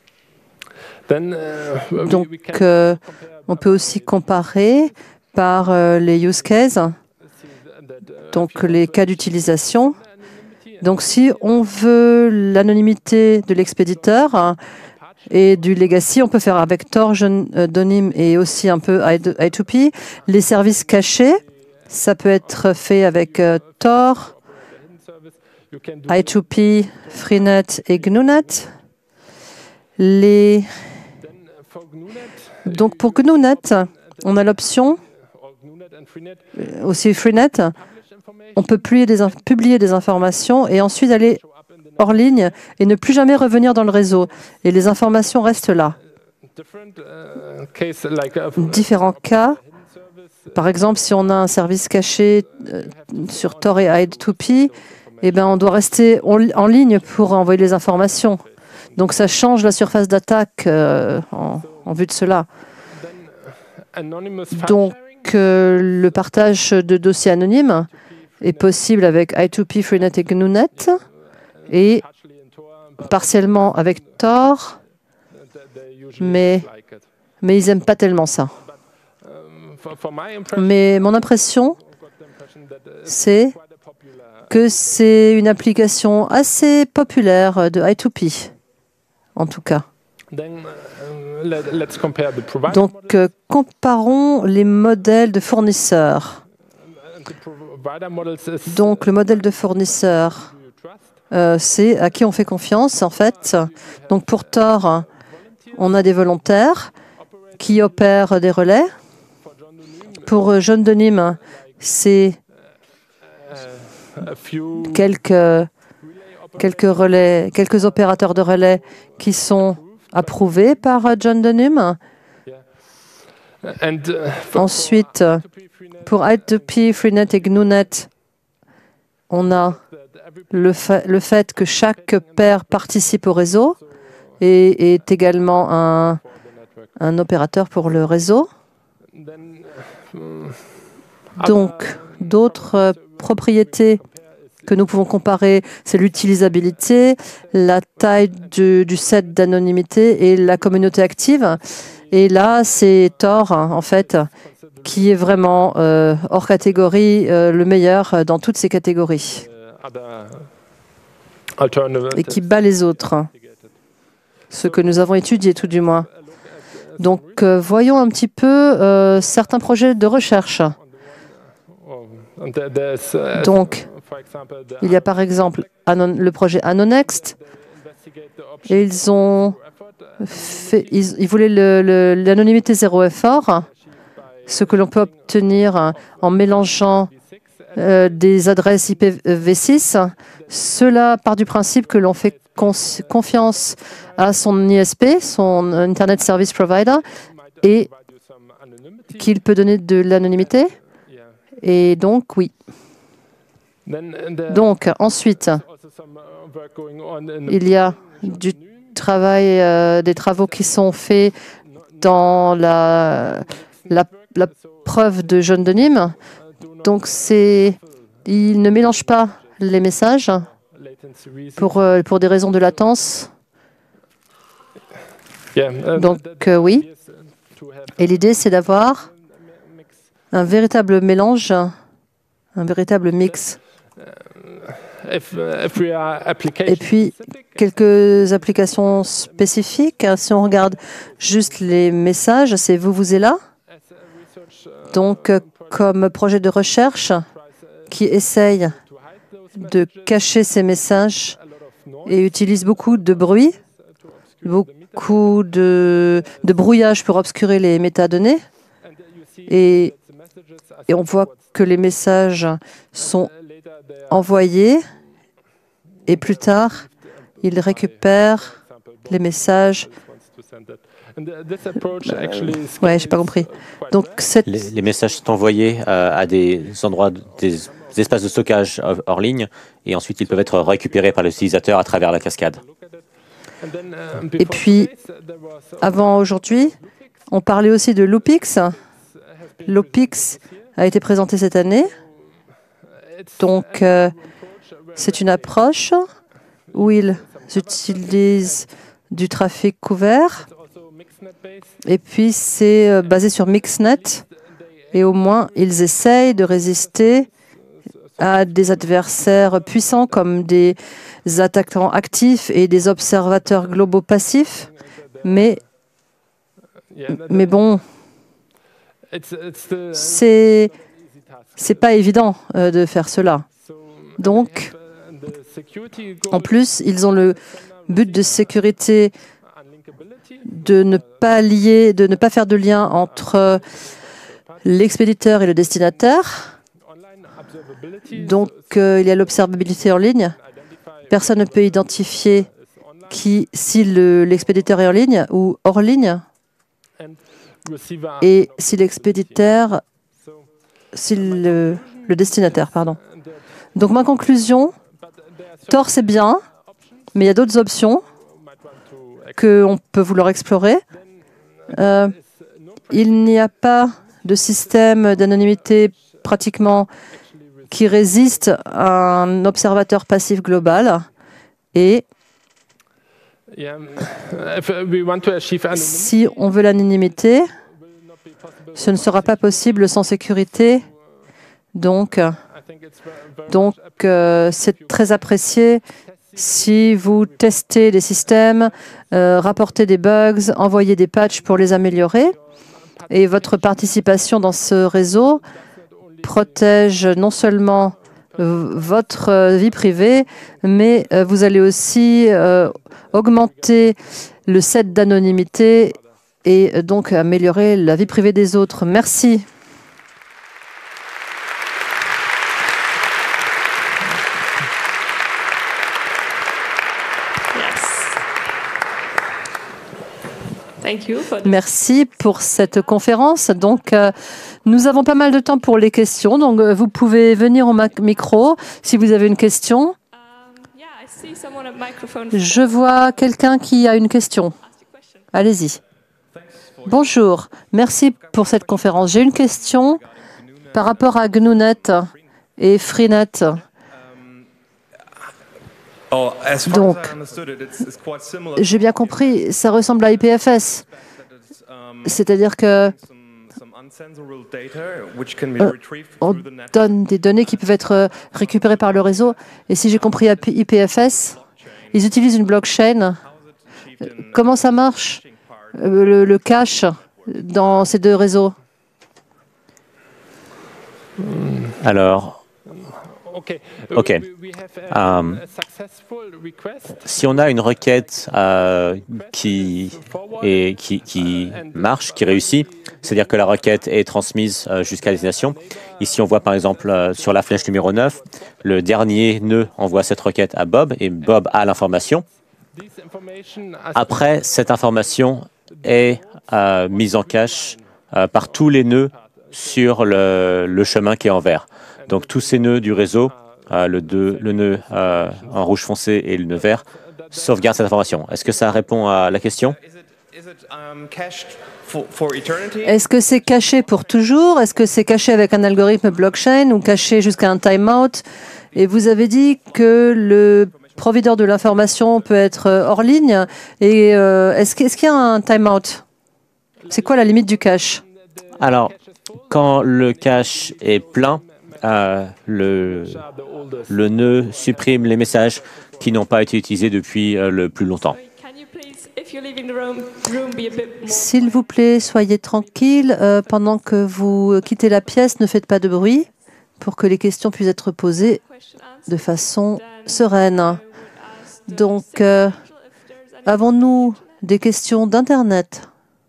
donc euh, on peut aussi comparer par euh, les use cases, donc les cas d'utilisation. Donc, si on veut l'anonymité de l'expéditeur hein, et du legacy, on peut faire avec Tor, John Donim et aussi un peu I deux P. Les services cachés Ça peut être fait avec euh, Tor, I deux P, Freenet et GNUnet. Les... Donc pour GNUnet, on a l'option, aussi Freenet, on peut publier des, publier des informations et ensuite aller hors ligne et ne plus jamais revenir dans le réseau. Et les informations restent là. Différents cas, par exemple, si on a un service caché euh, sur Tor et I deux P, eh ben, on doit rester en, en ligne pour envoyer les informations. Donc ça change la surface d'attaque euh, en, en vue de cela. Donc euh, le partage de dossiers anonymes est possible avec I deux P, Freenet et GNUnet et partiellement avec Tor, mais, mais ils n'aiment pas tellement ça. Mais mon impression, c'est que c'est une application assez populaire de I deux P, en tout cas. Donc, euh, comparons les modèles de fournisseurs. Donc, le modèle de fournisseur, euh, c'est à qui on fait confiance, en fait. Donc, pour Tor, on a des volontaires qui opèrent des relais. Pour John Denim, c'est quelques, quelques relais, quelques opérateurs de relais qui sont approuvés par John Denim. Ensuite, pour I deux P, Freenet et GNUnet, on a le fait, le fait que chaque paire participe au réseau et est également un, un opérateur pour le réseau. Donc, d'autres propriétés que nous pouvons comparer, c'est l'utilisabilité, la taille du, du set d'anonymité et la communauté active. Et là, c'est Tor, hein, en fait, qui est vraiment euh, hors catégorie, euh, le meilleur dans toutes ces catégories. Et qui bat les autres, hein, ce que nous avons étudié tout du moins. Donc, euh, voyons un petit peu euh, certains projets de recherche. Donc, il y a par exemple Anon, le projet Anonext, et ils ont fait, ils, ils voulaient l'anonymité zéro effort, ce que l'on peut obtenir en mélangeant euh, des adresses I P v six. Cela part du principe que l'on fait confiance à son I S P, son Internet Service Provider, et qu'il peut donner de l'anonymité. Et donc, oui. Donc, ensuite, il y a du travail, euh, des travaux qui sont faits dans la, la, la preuve de John Denim. Donc, c'est, il ne mélange pas les messages pour, euh, pour des raisons de latence. Donc, euh, oui. Et l'idée, c'est d'avoir un véritable mélange, un véritable mix. Et puis, quelques applications spécifiques. Si on regarde juste les messages, c'est vous, vous et là. Donc, comme projet de recherche qui essaye de cacher ces messages et utilise beaucoup de bruit, beaucoup de, de brouillage pour obscurer les métadonnées. Et, et on voit que les messages sont envoyés et plus tard, ils récupèrent les messages. Euh, ouais, j'ai pas compris. Donc, cette... les, les messages sont envoyés euh, à des endroits, des, des espaces de stockage hors ligne, et ensuite ils peuvent être récupérés par l'utilisateur à travers la cascade. Et puis, avant aujourd'hui, on parlait aussi de Loopix. Loopix a été présenté cette année. Donc, euh, c'est une approche où ils utilisent du trafic couvert. Et puis, c'est euh, basé sur Mixnet. Et au moins, ils essayent de résister à des adversaires puissants comme des attaquants actifs et des observateurs globaux passifs. Mais, mais bon, c'est c'est pas évident euh, de faire cela. Donc, en plus, ils ont le but de sécurité de ne pas lier, de ne pas faire de lien entre l'expéditeur et le destinataire. Donc, euh, il y a l'observabilité en ligne. Personne ne peut identifier qui, si l'expéditeur est en ligne ou hors ligne. Et si l'expéditeur, si le, le destinataire, pardon. Donc, ma conclusion, Tor, c'est bien, mais il y a d'autres options qu'on peut vouloir explorer. Euh, il n'y a pas de système d'anonymité pratiquement qui résiste à un observateur passif global. Et si on veut l'anonymité, ce ne sera pas possible sans sécurité. Donc, donc euh, c'est très apprécié si vous testez des systèmes, euh, rapportez des bugs, envoyez des patchs pour les améliorer. Et votre participation dans ce réseau protège non seulement euh, votre vie privée, mais euh, vous allez aussi euh, augmenter le set d'anonymité et euh, donc améliorer la vie privée des autres. Merci. Merci pour cette conférence. Donc, euh, nous avons pas mal de temps pour les questions. Donc, euh, vous pouvez venir au micro si vous avez une question. Je vois quelqu'un qui a une question. Allez-y. Bonjour. Merci pour cette conférence. J'ai une question par rapport à G N U Net et Freenet. Donc, j'ai bien compris, ça ressemble à I P F S. C'est-à-dire que euh, on donne des données qui peuvent être récupérées par le réseau. Et si j'ai compris I P F S, ils utilisent une blockchain. Comment ça marche, le, le cache dans ces deux réseaux? Alors, OK. Um, si on a une requête euh, qui, est, qui, qui marche, qui réussit, c'est-à-dire que la requête est transmise euh, jusqu'à la destination. Ici, on voit par exemple euh, sur la flèche numéro neuf, le dernier nœud envoie cette requête à Bob et Bob a l'information. Après, cette information est euh, mise en cache euh, par tous les nœuds sur le, le chemin qui est en vert. Donc, tous ces nœuds du réseau, euh, le, deux, le nœud euh, en rouge foncé et le nœud vert, sauvegardent cette information. Est-ce que ça répond à la question? Est-ce que c'est caché pour toujours? Est-ce que c'est caché avec un algorithme blockchain ou caché jusqu'à un timeout? Et vous avez dit que le provideur de l'information peut être hors ligne. Et euh, est-ce qu'il est y a un timeout? C'est quoi la limite du cache? Alors, quand le cache est plein, Euh, le, le nœud supprime les messages qui n'ont pas été utilisés depuis euh, le plus longtemps. S'il vous plaît, soyez tranquille. Euh, pendant que vous quittez la pièce, ne faites pas de bruit pour que les questions puissent être posées de façon sereine. Donc, euh, avons-nous des questions d'Internet?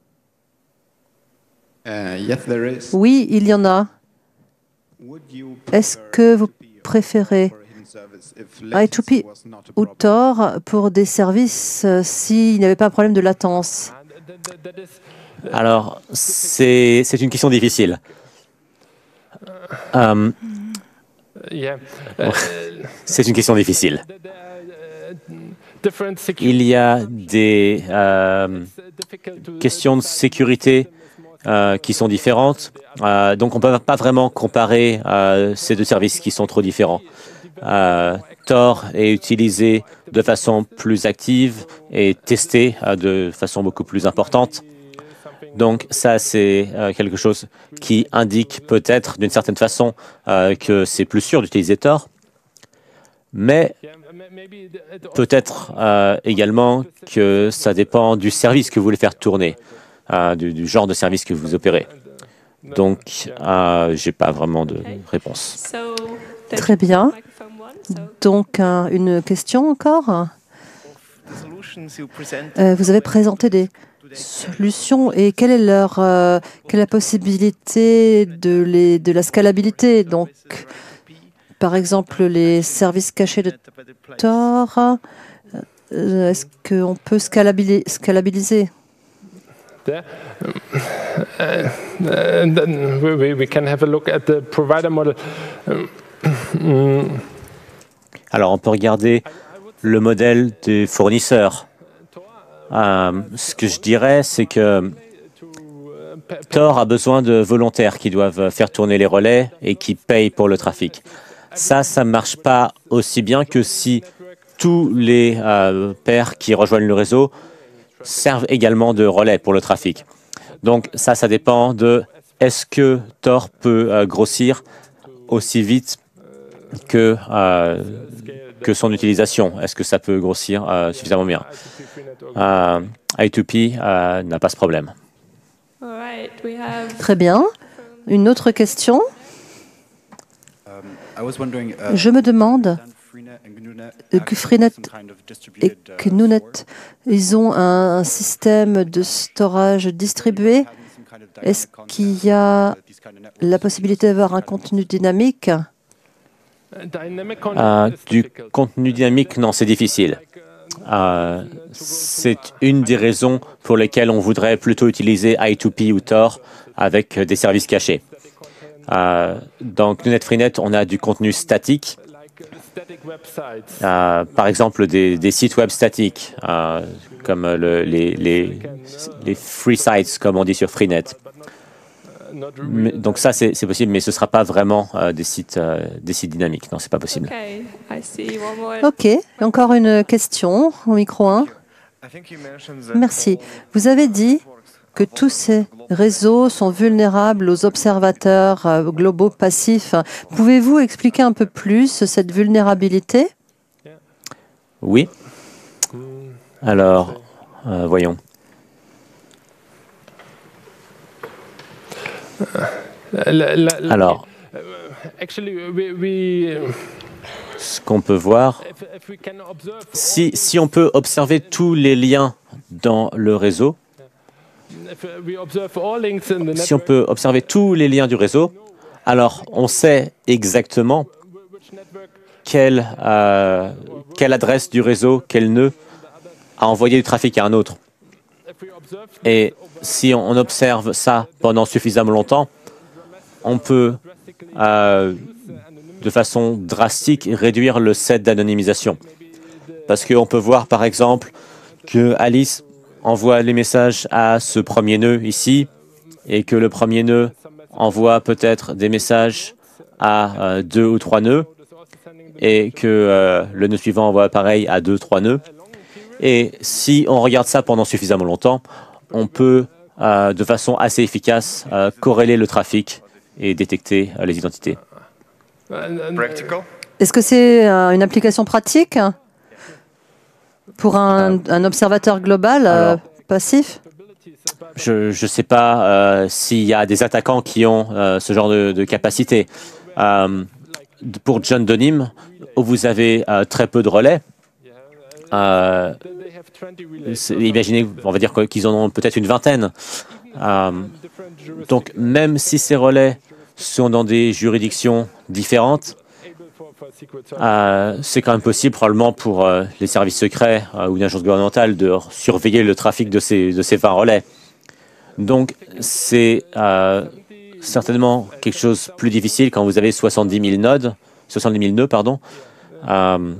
Uh, yes, there is. Oui, il y en a. Est-ce que vous préférez I deux P ou Tor pour des services euh, s'il n'y avait pas un problème de latence? Alors, c'est une question difficile. Euh, c'est une question difficile. Il y a des euh, questions de sécurité Euh, qui sont différentes. Euh, donc, on ne peut pas vraiment comparer euh, ces deux services qui sont trop différents. Euh, Tor est utilisé de façon plus active et testé euh, de façon beaucoup plus importante. Donc, ça, c'est euh, quelque chose qui indique peut-être d'une certaine façon euh, que c'est plus sûr d'utiliser Tor. Mais peut-être euh, également que ça dépend du service que vous voulez faire tourner. Euh, du, du genre de service que vous opérez. Donc, euh, je n'ai pas vraiment de réponse. Très bien. Donc, euh, une question encore. Euh, vous avez présenté des solutions et quelle est leur, euh, quelle est la possibilité de, les, de la scalabilité? Donc, par exemple, les services cachés de Tor, euh, est-ce qu'on peut scalabili- scalabiliser? There. Uh, and then we, we can have a look at the provider model. Um, Alors, on peut regarder le modèle des fournisseurs. Euh, ce que je dirais, c'est que Tor a besoin de volontaires qui doivent faire tourner les relais et qui payent pour le trafic. Ça, ça ne marche pas aussi bien que si tous les euh, pairs qui rejoignent le réseau servent également de relais pour le trafic. Donc ça, ça dépend de est-ce que Tor peut euh, grossir aussi vite que, euh, que son utilisation. Est-ce que ça peut grossir euh, suffisamment bien? euh, I deux P euh, n'a pas ce problème. Très bien. Une autre question? Je me demande que Freenet et Gnunet, ils ont un, un système de storage distribué. Est-ce qu'il y a la possibilité d'avoir un contenu dynamique? Euh, du contenu dynamique, non, c'est difficile. Euh, c'est une des raisons pour lesquelles on voudrait plutôt utiliser I deux P ou Tor avec des services cachés. Euh, dans Gnunet Freenet, on a du contenu statique. Euh, par exemple, des, des sites web statiques, euh, comme le, les, les, les free sites, comme on dit sur Freenet. Mais, donc ça, c'est possible, mais ce ne sera pas vraiment euh, des, sites, euh, des sites dynamiques. Non, ce n'est pas possible. OK. Encore une question au micro un. Merci. Vous avez dit que tous ces réseaux sont vulnérables aux observateurs euh, globaux passifs. Pouvez-vous expliquer un peu plus cette vulnérabilité? Oui. Alors, euh, voyons. Alors, ce qu'on peut voir, si, si on peut observer tous les liens dans le réseau, si on peut observer tous les liens du réseau, alors on sait exactement quelle, euh, quelle adresse du réseau, quel nœud a envoyé du trafic à un autre. Et si on observe ça pendant suffisamment longtemps, on peut, euh, de façon drastique, réduire le set d'anonymisation. Parce qu'on peut voir, par exemple, que Alice envoie les messages à ce premier nœud ici, et que le premier nœud envoie peut-être des messages à euh, deux ou trois nœuds, et que euh, le nœud suivant envoie pareil à deux, trois nœuds. Et si on regarde ça pendant suffisamment longtemps, on peut, euh, de façon assez efficace, euh, corréler le trafic et détecter euh, les identités. Est-ce que c'est euh, une application pratique pour un, un observateur global euh, Alors, passif? Je ne sais pas euh, s'il y a des attaquants qui ont euh, ce genre de, de capacité. Euh, pour John Donim, où vous avez euh, très peu de relais, euh, imaginez, on va dire qu'ils en ont peut-être une vingtaine. Euh, donc, même si ces relais sont dans des juridictions différentes, euh, c'est quand même possible, probablement, pour euh, les services secrets euh, ou une agence gouvernementale de surveiller le trafic de ces, de ces vingt relais. Donc, c'est euh, certainement quelque chose de plus difficile quand vous avez soixante-dix mille nodes, soixante-dix mille nœuds, pardon. Euh,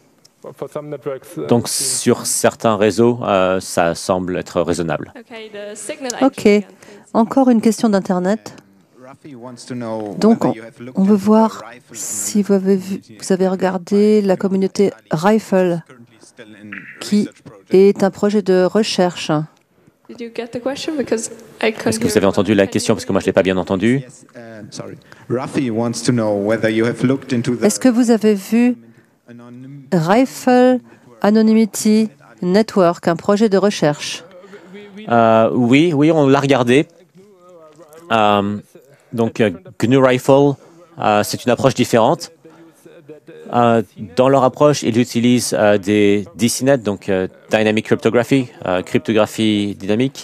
donc, sur certains réseaux, euh, ça semble être raisonnable. OK. Encore une question d'Internet. Donc, on, on veut voir si vous avez, vu, vous avez regardé la communauté Rifle, qui est un projet de recherche. Est-ce que vous avez entendu la question? Parce que moi, je ne l'ai pas bien entendu. Est-ce que vous avez vu Rifle Anonymity Network, un projet de recherche? euh, Oui, oui, on l'a regardé. Euh, Donc, euh, G N U Rifle, euh, c'est une approche différente. Euh, dans leur approche, ils utilisent euh, des D C net, donc euh, Dynamic Cryptography, euh, cryptographie dynamique.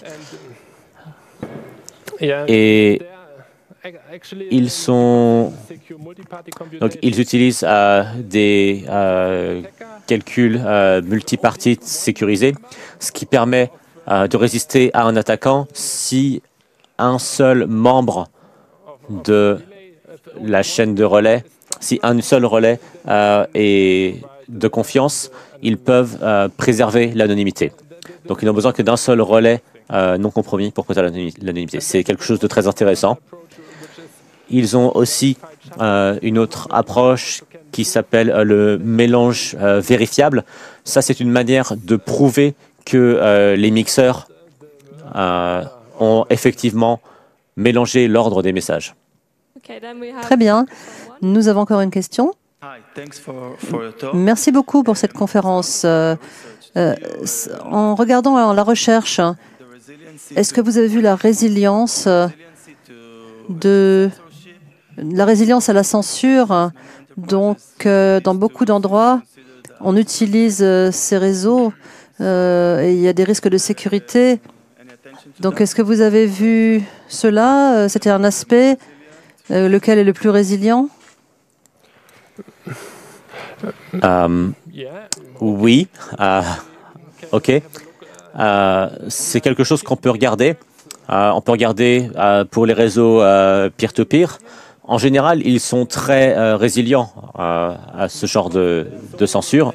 Et ils sont donc ils utilisent euh, des euh, calculs euh, multipartites sécurisés, ce qui permet euh, de résister à un attaquant si un seul membre de la chaîne de relais, si un seul relais euh, est de confiance, ils peuvent euh, préserver l'anonymité. Donc, ils n'ont besoin que d'un seul relais euh, non compromis pour préserver l'anonymité. C'est quelque chose de très intéressant. Ils ont aussi euh, une autre approche qui s'appelle euh, le mélange euh, vérifiable. Ça, c'est une manière de prouver que euh, les mixeurs euh, ont effectivement mélangé l'ordre des messages. Très bien. Nous avons encore une question. Merci beaucoup pour cette conférence. Euh, euh, en regardant la recherche, est-ce que vous avez vu la résilience de la résilience à la censure? Donc, euh, dans beaucoup d'endroits, on utilise euh, ces réseaux euh, et il y a des risques de sécurité. Donc, est-ce que vous avez vu cela? C'était un aspect. Euh, lequel est le plus résilient? Euh, oui. Euh, OK. Euh, c'est quelque chose qu'on peut regarder. Euh, on peut regarder euh, pour les réseaux euh, peer-to-peer. En général, ils sont très euh, résilients euh, à ce genre de, de censure.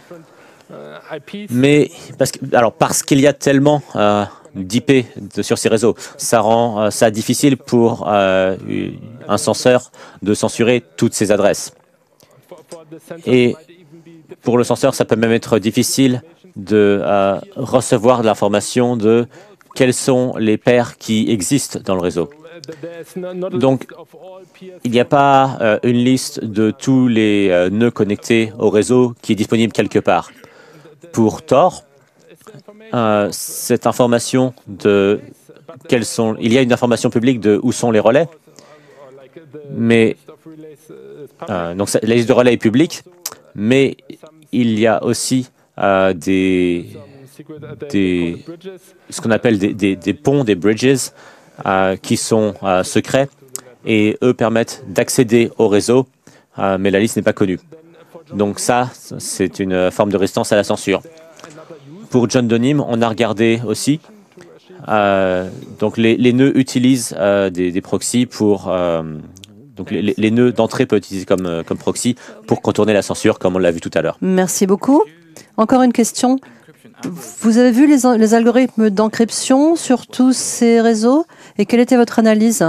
Mais parce que, alors parce qu'il y a tellement euh, d'I P sur ces réseaux, ça rend euh, ça difficile pour euh, un censeur de censurer toutes ces adresses. Et pour le censeur, ça peut même être difficile de euh, recevoir de l'information de quels sont les pairs qui existent dans le réseau. Donc, il n'y a pas euh, une liste de tous les euh, nœuds connectés au réseau qui est disponible quelque part. Pour Tor, euh, cette information de quels sont, il y a une information publique de où sont les relais, mais euh, donc la liste de relais est publique, mais il y a aussi euh, des, des ce qu'on appelle des, des, des ponts, des bridges, euh, qui sont euh, secrets et eux permettent d'accéder au réseau, euh, mais la liste n'est pas connue. Donc ça, c'est une forme de résistance à la censure. Pour John Donim, on a regardé aussi. Euh, donc les, les nœuds utilisent euh, des, des proxys pour... Euh, donc les, les nœuds d'entrée peuvent utiliser comme, euh, comme proxy pour contourner la censure, comme on l'a vu tout à l'heure. Merci beaucoup. Encore une question. Vous avez vu les, les algorithmes d'encryption sur tous ces réseaux et quelle était votre analyse?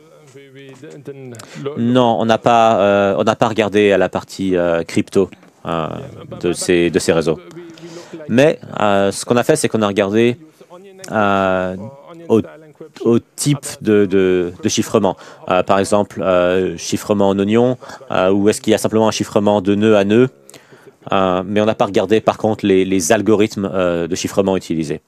Non, on n'a pas, euh, on n'a pas regardé à la partie euh, crypto euh, de, ces, de ces réseaux. Mais euh, ce qu'on a fait, c'est qu'on a regardé euh, au, au type de, de, de chiffrement. Euh, par exemple, euh, chiffrement en oignon, euh, ou est-ce qu'il y a simplement un chiffrement de nœud à nœud. Euh, mais on n'a pas regardé, par contre, les, les algorithmes euh, de chiffrement utilisés.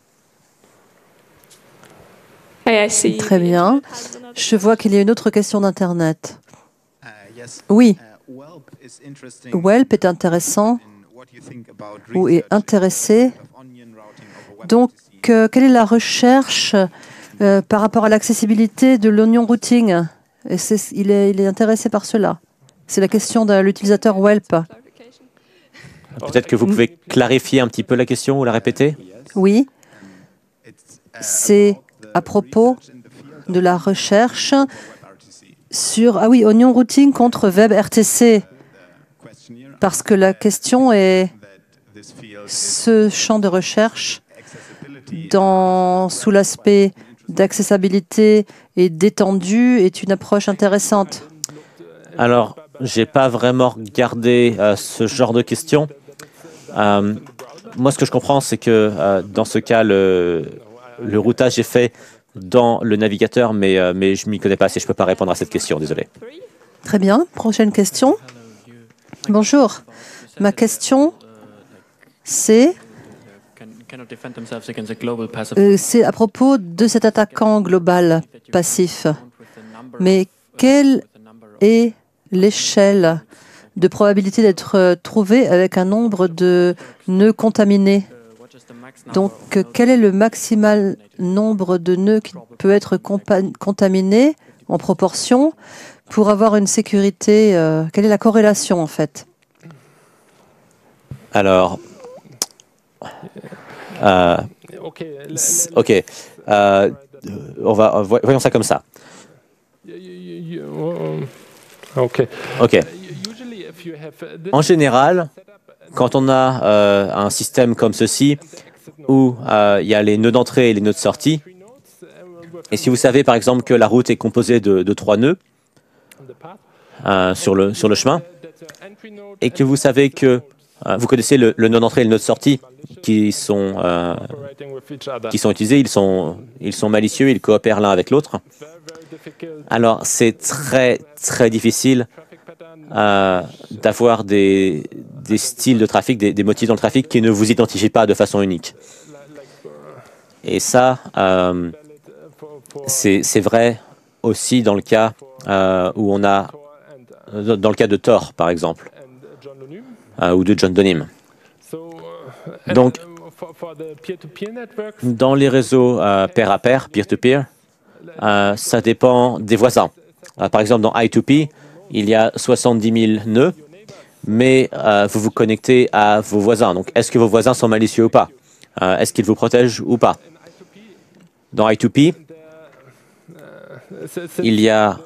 Très bien. Je vois qu'il y a une autre question d'Internet. Oui. Whelp est intéressant ou est intéressé. Donc, euh, quelle est la recherche euh, par rapport à l'accessibilité de l'onion routing? Et c'est, il, est, il est intéressé par cela. C'est la question de l'utilisateur Whelp. Peut-être que vous pouvez clarifier un petit peu la question ou la répéter? Oui. C'est à propos de la recherche sur ah oui, Onion Routing contre WebRTC. Parce que la question est ce champ de recherche dans, sous l'aspect d'accessibilité et d'étendue est une approche intéressante. Alors, je n'ai pas vraiment regardé euh, ce genre de questions. Euh, moi, ce que je comprends, c'est que euh, dans ce cas, le, le routage est fait dans le navigateur, mais, euh, mais je ne m'y connais pas assez. Je ne peux pas répondre à cette question, désolé. Très bien. Prochaine question. Bonjour. Ma question, c'est euh, c'est à propos de cet attaquant global passif. Mais quelle est l'échelle de probabilité d'être trouvé avec un nombre de nœuds contaminés? Donc, quel est le maximal nombre de nœuds qui peut être contaminé en proportion pour avoir une sécurité? euh, Quelle est la corrélation, en fait? Alors, euh, OK. Euh, on va, voyons ça comme ça. OK. OK. En général, quand on a euh, un système comme ceci, où euh, il y a les nœuds d'entrée et les nœuds de sortie, et si vous savez par exemple que la route est composée de, de trois nœuds euh, sur, le, sur le chemin, et que vous savez que euh, vous connaissez le, le nœud d'entrée et le nœud de sortie qui sont, euh, qui sont utilisés, ils sont, ils sont malicieux, ils coopèrent l'un avec l'autre. Alors c'est très très difficile euh, d'avoir des, des styles de trafic, des, des motifs dans le trafic qui ne vous identifient pas de façon unique. Et ça, euh, c'est vrai aussi dans le cas euh, où on a, dans le cas de Tor, par exemple, euh, ou de John Donim. Donc, dans les réseaux euh, pair à pair, peer-to-peer, euh, ça dépend des voisins. Euh, par exemple, dans I deux P, il y a soixante-dix mille nœuds, mais euh, vous vous connectez à vos voisins. Donc, est-ce que vos voisins sont malicieux ou pas? euh, Est-ce qu'ils vous protègent ou pas? Dans I deux P, il y a...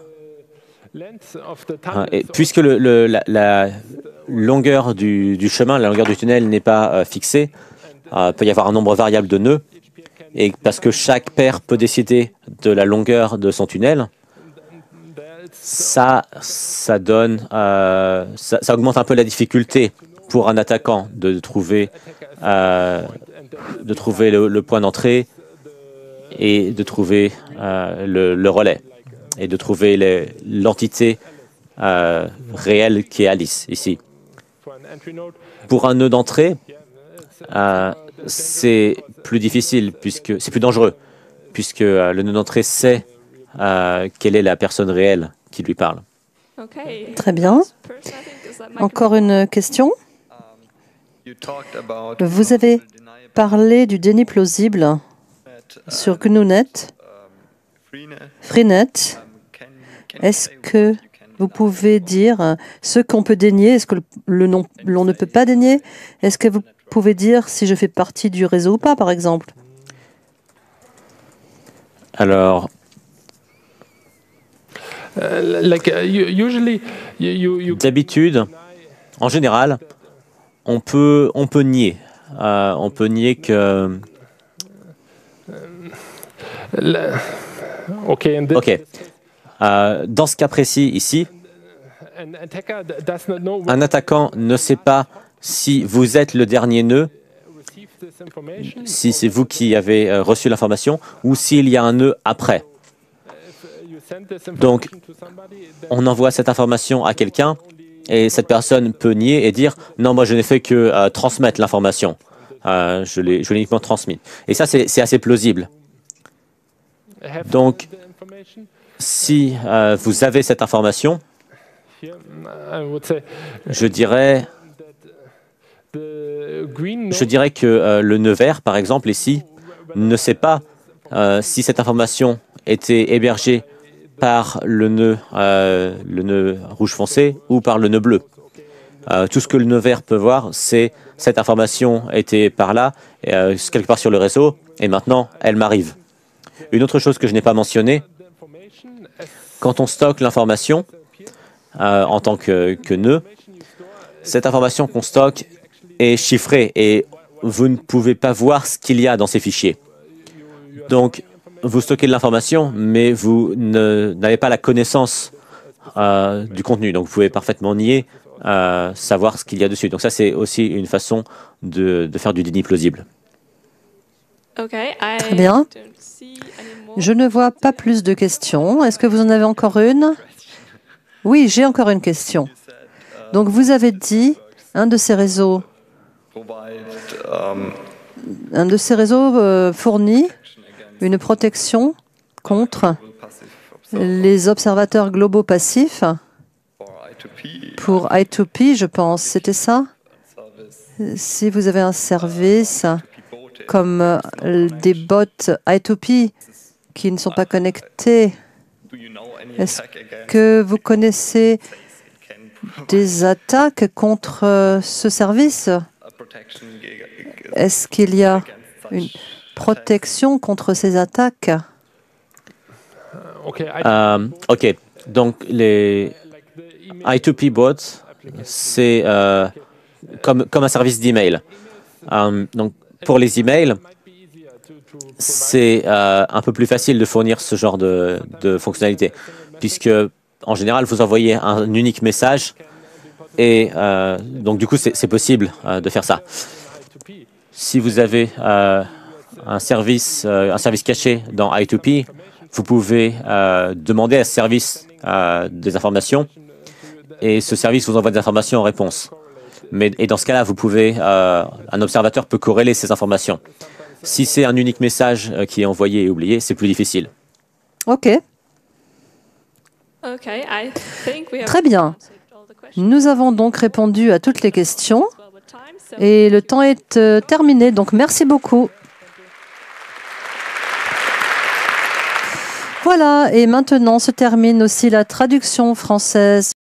Euh, et puisque le, le, la, la longueur du, du chemin, la longueur du tunnel n'est pas euh, fixée, euh, il peut y avoir un nombre variable de nœuds, et parce que chaque paire peut décider de la longueur de son tunnel, ça, ça donne, euh, ça, ça augmente un peu la difficulté pour un attaquant de trouver, euh, de trouver le, le point d'entrée et de trouver euh, le, le relais et de trouver l'entité euh, réelle qui est Alice ici. Pour un nœud d'entrée, euh, c'est plus difficile, puisque c'est plus dangereux, puisque euh, le nœud d'entrée sait euh, quelle est la personne réelle qui lui parle. Très bien. Encore une question. Vous avez parlé du déni plausible sur G N U Net, Freenet. Est-ce que vous pouvez dire ce qu'on peut dénier? Est-ce que le nom l'on ne peut pas dénier? Est-ce que vous pouvez dire si je fais partie du réseau ou pas, par exemple? Alors, d'habitude, en général, on peut, on peut nier. Euh, on peut nier que... OK. OK. Euh, dans ce cas précis ici, un attaquant ne sait pas si vous êtes le dernier nœud, si c'est vous qui avez euh, reçu l'information, ou s'il y a un nœud après. Donc, on envoie cette information à quelqu'un et cette personne peut nier et dire « Non, moi, je n'ai fait que euh, transmettre l'information. Euh, je l'ai uniquement transmis. » Et ça, c'est assez plausible. Donc, si euh, vous avez cette information, je dirais, je dirais que euh, le nœud vert, par exemple, ici, ne sait pas euh, si cette information était hébergée par le nœud, euh, le nœud rouge foncé ou par le nœud bleu. Euh, tout ce que le nœud vert peut voir, c'est cette information était par là, euh, quelque part sur le réseau, et maintenant, elle m'arrive. Une autre chose que je n'ai pas mentionnée, quand on stocke l'information euh, en tant que, que nœud, cette information qu'on stocke est chiffrée et vous ne pouvez pas voir ce qu'il y a dans ces fichiers. Donc, vous stockez de l'information, mais vous n'avez pas la connaissance euh, du contenu. Donc, vous pouvez parfaitement nier euh, savoir ce qu'il y a dessus. Donc, ça, c'est aussi une façon de, de faire du déni plausible. Très bien. Je ne vois pas plus de questions. Est-ce que vous en avez encore une? Oui, j'ai encore une question. Donc, vous avez dit un de ces réseaux, un de ces réseaux euh, fournit une protection contre les observateurs globaux passifs pour I deux P, je pense. C'était ça? Si vous avez un service comme des bots I deux P qui ne sont pas connectés, est-ce que vous connaissez des attaques contre ce service? Est-ce qu'il y a une protection contre ces attaques? Euh, OK. Donc, les I deux P bots, c'est euh, comme, comme un service d'email. Euh, donc, pour les emails, c'est euh, un peu plus facile de fournir ce genre de, de fonctionnalité, puisque, en général, vous envoyez un unique message et euh, donc, du coup, c'est possible euh, de faire ça. Si vous avez euh, un, service, euh, un service caché dans I deux P, vous pouvez euh, demander à ce service euh, des informations et ce service vous envoie des informations en réponse. Mais, et dans ce cas-là, vous pouvez, euh, un observateur peut corréler ces informations. Si c'est un unique message euh, qui est envoyé et oublié, c'est plus difficile. OK. Très bien. Nous avons donc répondu à toutes les questions et le temps est euh, terminé. Donc, merci beaucoup. Voilà, et maintenant se termine aussi la traduction française.